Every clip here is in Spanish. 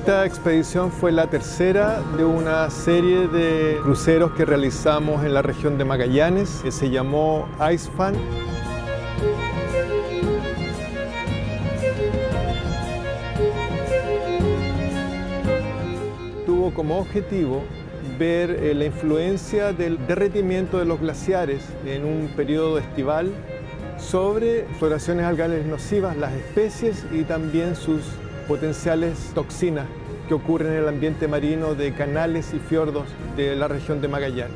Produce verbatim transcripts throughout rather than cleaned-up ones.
Esta expedición fue la tercera de una serie de cruceros que realizamos en la región de Magallanes, que se llamó IceFun. Tuvo como objetivo ver eh, la influencia del derretimiento de los glaciares en un periodo estival sobre floraciones algales nocivas, las especies y también sus potenciales toxinas que ocurren en el ambiente marino de canales y fiordos de la región de Magallanes.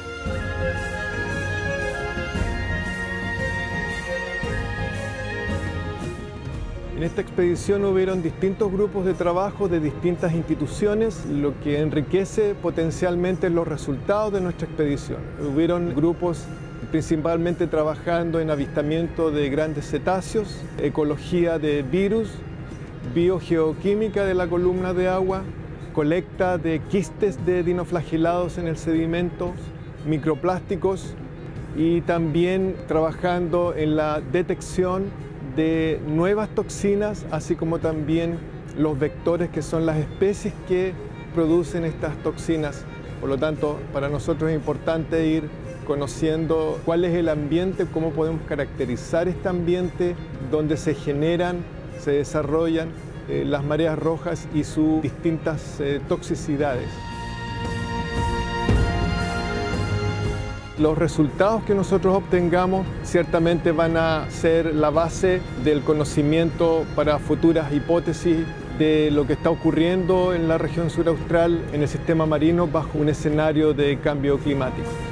En esta expedición hubieron distintos grupos de trabajo de distintas instituciones, lo que enriquece potencialmente los resultados de nuestra expedición. Hubieron grupos principalmente trabajando en avistamiento de grandes cetáceos, ecología de virus, biogeoquímica de la columna de agua, colecta de quistes de dinoflagilados en el sedimento, microplásticos y también trabajando en la detección de nuevas toxinas, así como también los vectores que son las especies que producen estas toxinas. Por lo tanto, para nosotros es importante ir conociendo cuál es el ambiente, cómo podemos caracterizar este ambiente, dónde se generan, se desarrollan eh, las mareas rojas y sus distintas eh, toxicidades. Los resultados que nosotros obtengamos ciertamente van a ser la base del conocimiento para futuras hipótesis de lo que está ocurriendo en la región sur austral, en el sistema marino, bajo un escenario de cambio climático.